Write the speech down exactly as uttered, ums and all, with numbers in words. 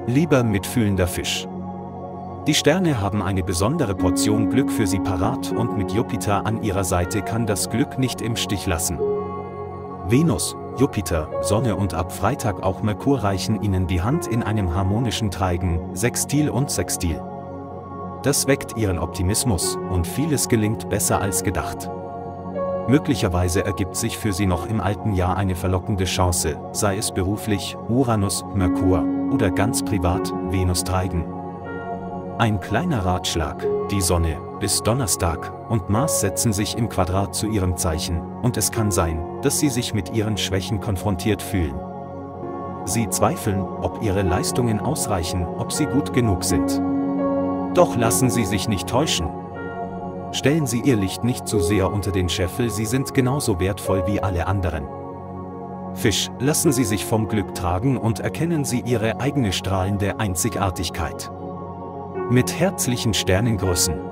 Lieber mitfühlender Fisch. Die Sterne haben eine besondere Portion Glück für Sie parat und mit Jupiter an ihrer Seite kann das Glück nicht im Stich lassen. Venus, Jupiter, Sonne und ab Freitag auch Merkur reichen Ihnen die Hand in einem harmonischen Treigen, Sextil und Sextil. Das weckt Ihren Optimismus und vieles gelingt besser als gedacht. Möglicherweise ergibt sich für Sie noch im alten Jahr eine verlockende Chance, sei es beruflich, Uranus, Merkur, oder ganz privat, Venus Treigen. Ein kleiner Ratschlag: Die Sonne, bis Donnerstag, und Mars setzen sich im Quadrat zu ihrem Zeichen, und es kann sein, dass Sie sich mit Ihren Schwächen konfrontiert fühlen. Sie zweifeln, ob Ihre Leistungen ausreichen, ob Sie gut genug sind. Doch lassen Sie sich nicht täuschen. Stellen Sie Ihr Licht nicht zu sehr unter den Scheffel, Sie sind genauso wertvoll wie alle anderen. Fisch, lassen Sie sich vom Glück tragen und erkennen Sie Ihre eigene strahlende Einzigartigkeit. Mit herzlichen Sternengrüßen.